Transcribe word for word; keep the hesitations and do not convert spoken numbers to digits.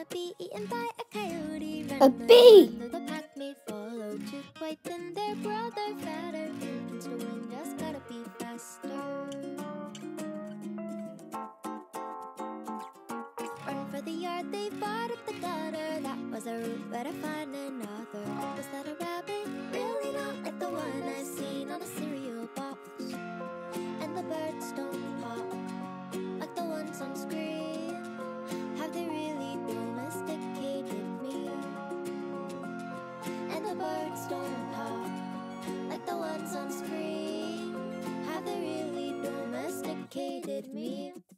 a bee eaten by a coyote. A bee! The pack may follow too quite thin. Their brother fatter. Against the wind, just gotta be faster. Run for the yard, they bought up the gutter. That was a route, better find another. Was that a rabbit? Really not like the one I seen on a cereal box. And the birds don't pop like the ones on screen. Have they really domesticated me? And the birds don't pop like the ones on screen. Have they really domesticated me?